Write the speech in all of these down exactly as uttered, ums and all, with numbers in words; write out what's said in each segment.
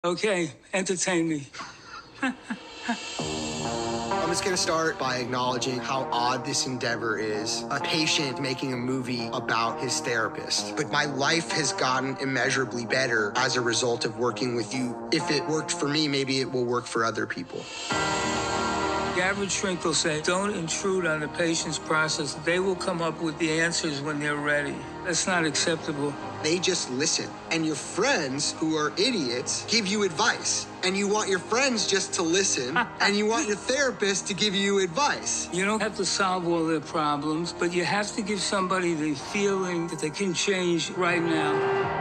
Okay, entertain me. I'm just gonna start by acknowledging how odd this endeavor is. A patient making a movie about his therapist. But my life has gotten immeasurably better as a result of working with you. If it worked for me, maybe it will work for other people. The average shrink will say, don't intrude on the patient's process. They will come up with the answers when they're ready. That's not acceptable. They just listen. And your friends, who are idiots, give you advice. And you want your friends just to listen, and you want your therapist to give you advice. You don't have to solve all their problems, but you have to give somebody the feeling that they can change right now.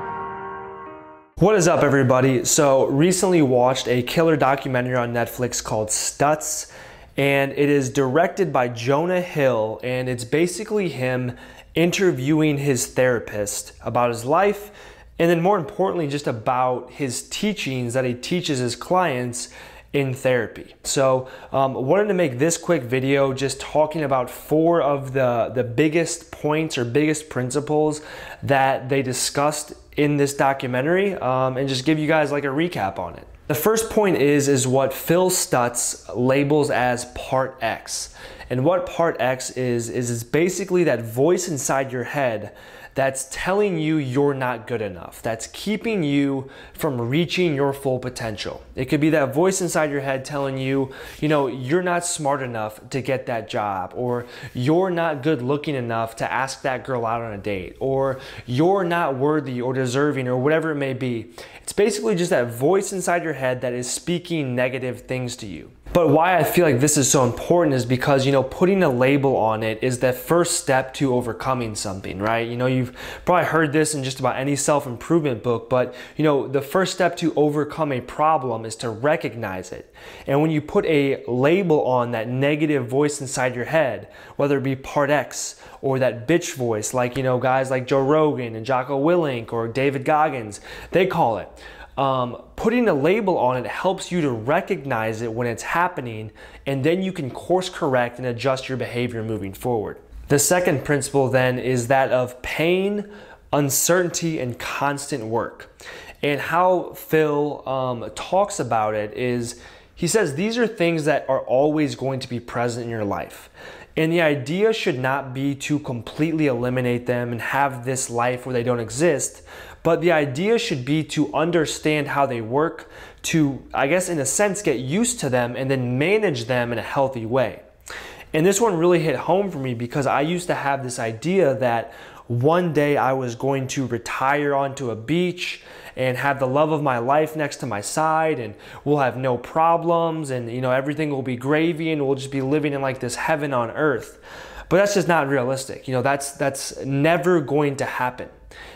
What is up, everybody? So recently watched a killer documentary on Netflix called Stutz, and it is directed by Jonah Hill, and it's basically him interviewing his therapist about his life, and then more importantly, just about his teachings that he teaches his clients in therapy. So um, wanted to make this quick video just talking about four of the, the biggest points or biggest principles that they discussed in this documentary, um, and just give you guys like a recap on it. The first point is, is what Phil Stutz labels as Part X. And what Part X is, is it's basically that voice inside your head that's telling you you're not good enough, that's keeping you from reaching your full potential. It could be that voice inside your head telling you, you know, you're not smart enough to get that job, or you're not good looking enough to ask that girl out on a date, or you're not worthy or deserving, or whatever it may be. It's basically just that voice inside your head that is speaking negative things to you. But why I feel like this is so important is because, you know, putting a label on it is the first step to overcoming something, right? You know, you've probably heard this in just about any self-improvement book, but, you know, the first step to overcome a problem is to recognize it. And when you put a label on that negative voice inside your head, whether it be Part X or that bitch voice, like, you know, guys like Joe Rogan and Jocko Willink or David Goggins, they call it. Um, putting a label on it helps you to recognize it when it's happening, and then you can course correct and adjust your behavior moving forward. The second principle then is that of pain, uncertainty, and constant work. And how Phil um, talks about it is, he says these are things that are always going to be present in your life. And the idea should not be to completely eliminate them and have this life where they don't exist, but the idea should be to understand how they work, to, I guess in a sense, get used to them and then manage them in a healthy way. And this one really hit home for me because I used to have this idea that one day I was going to retire onto a beach and have the love of my life next to my side, and we'll have no problems, and you know, everything will be gravy, and we'll just be living in like this heaven on earth. But that's just not realistic. You know, that's that's never going to happen.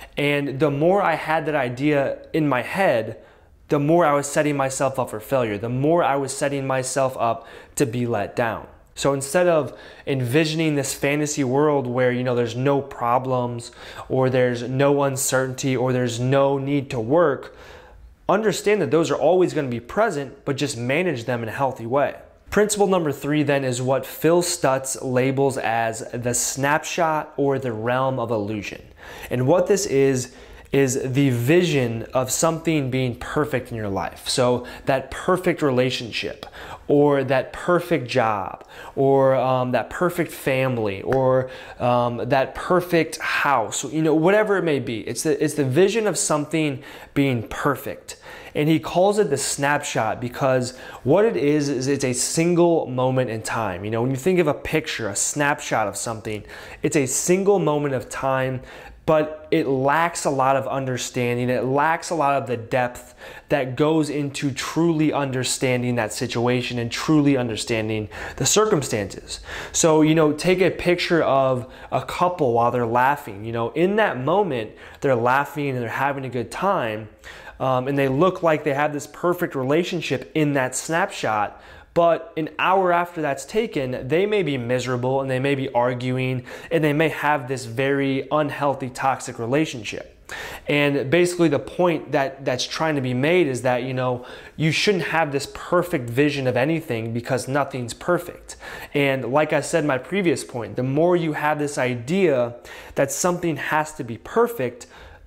And the more I had that idea in my head, the more I was setting myself up for failure, the more I was setting myself up to be let down. So instead of envisioning this fantasy world where, you know, there's no problems, or there's no uncertainty, or there's no need to work, understand that those are always going to be present, but just manage them in a healthy way. Principle number three then is what Phil Stutz labels as the snapshot or the realm of illusion. And what this is, is the vision of something being perfect in your life. So that perfect relationship, or that perfect job, or um, that perfect family, or um, that perfect house, you know, whatever it may be. It's the, it's the vision of something being perfect. And he calls it the snapshot because what it is, is it's a single moment in time. You know, when you think of a picture, a snapshot of something, it's a single moment of time, but it lacks a lot of understanding. It lacks a lot of the depth that goes into truly understanding that situation and truly understanding the circumstances. So, you know, take a picture of a couple while they're laughing. You know, in that moment, they're laughing and they're having a good time. Um, and they look like they have this perfect relationship in that snapshot, but an hour after that's taken, they may be miserable and they may be arguing and they may have this very unhealthy, toxic relationship. And basically the point that that's trying to be made is that, you know, you shouldn't have this perfect vision of anything because nothing's perfect. And like I said in my previous point, the more you have this idea that something has to be perfect,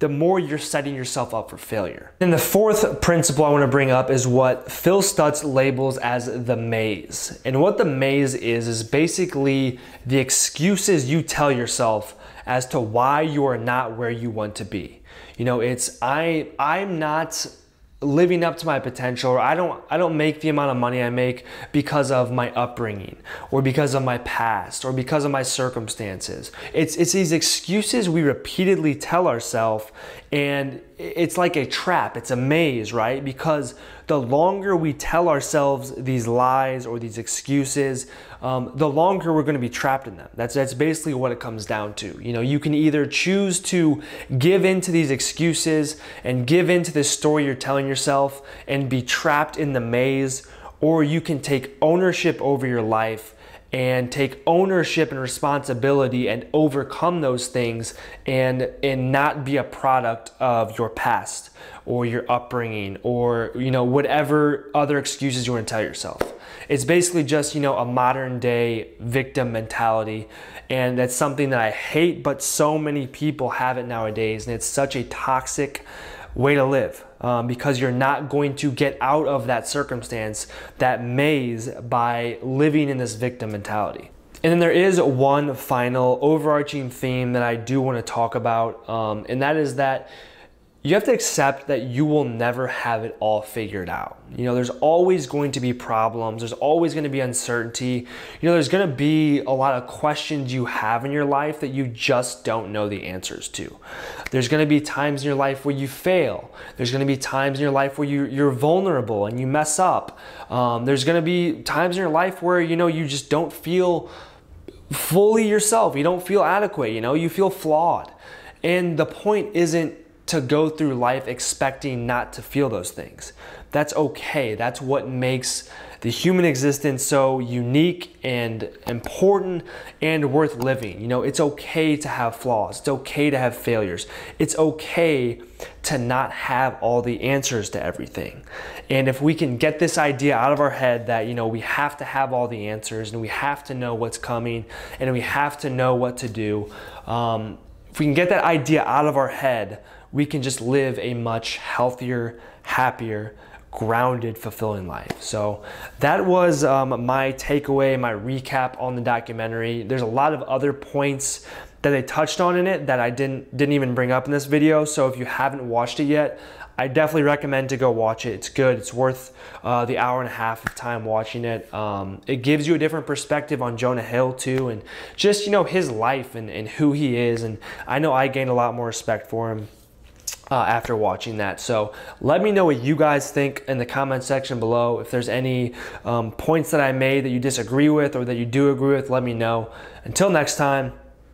the more you're setting yourself up for failure. And the fourth principle I want to bring up is what Phil Stutz labels as the maze. And what the maze is, is basically the excuses you tell yourself as to why you are not where you want to be. You know, it's, I, I'm not living up to my potential, or I don't I don't make the amount of money I make because of my upbringing, or because of my past, or because of my circumstances. It's it's these excuses we repeatedly tell ourselves, and it's like a trap, it's a maze, right? Because the longer we tell ourselves these lies or these excuses, um, the longer we're going to be trapped in them. That's that's basically what it comes down to. You know, you can either choose to give into these excuses and give into this story you're telling yourself and be trapped in the maze, or you can take ownership over your life and take ownership and responsibility and overcome those things, and and not be a product of your past or your upbringing, or you know, whatever other excuses you want to tell yourself. It's basically just, you know, a modern day victim mentality, and that's something that I hate, but so many people have it nowadays, and it's such a toxic way to live, um, because you're not going to get out of that circumstance, that maze, by living in this victim mentality. And then there is one final overarching theme that I do want to talk about, um, and that is that you have to accept that you will never have it all figured out. You know, there's always going to be problems. There's always going to be uncertainty. You know, there's going to be a lot of questions you have in your life that you just don't know the answers to. There's going to be times in your life where you fail. There's going to be times in your life where you, you're vulnerable and you mess up. Um, there's going to be times in your life where, you know, you just don't feel fully yourself. You don't feel adequate. You know, you feel flawed. And the point isn't to go through life expecting not to feel those things. That's okay. That's what makes the human existence so unique and important and worth living. You know, it's okay to have flaws. It's okay to have failures. It's okay to not have all the answers to everything. And if we can get this idea out of our head that, you know, we have to have all the answers, and we have to know what's coming, and we have to know what to do, um, if we can get that idea out of our head, we can just live a much healthier, happier, grounded, fulfilling life. So that was um, my takeaway, my recap on the documentary. There's a lot of other points that they touched on in it that I didn't didn't even bring up in this video. So if you haven't watched it yet, I definitely recommend to go watch it. It's good. It's worth uh, the hour and a half of time watching it. Um, it gives you a different perspective on Jonah Hill too, and just, you know, his life and, and who he is. And I know I gained a lot more respect for him Uh, after watching that. So let me know what you guys think in the comment section below. If there's any um, points that I made that you disagree with or that you do agree with, let me know. Until next time,